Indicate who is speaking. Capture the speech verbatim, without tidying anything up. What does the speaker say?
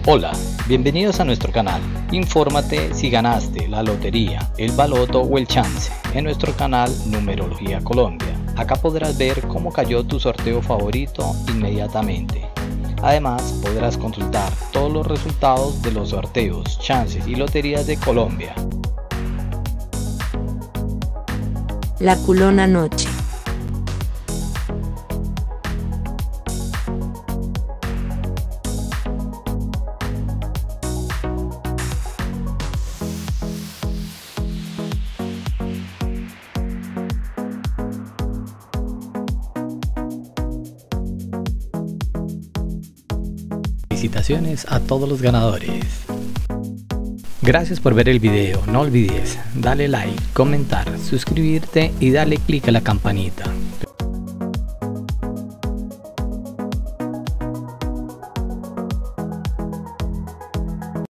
Speaker 1: Hola, bienvenidos a nuestro canal. Infórmate si ganaste la lotería, el baloto o el chance en nuestro canal Numerología Colombia. Acá podrás ver cómo cayó tu sorteo favorito inmediatamente. Además, podrás consultar todos los resultados de los sorteos, chances y loterías de Colombia.
Speaker 2: La culona noche.
Speaker 1: Felicitaciones a todos los ganadores. Gracias por ver el video. No olvides darle like, comentar, suscribirte y darle clic a la campanita.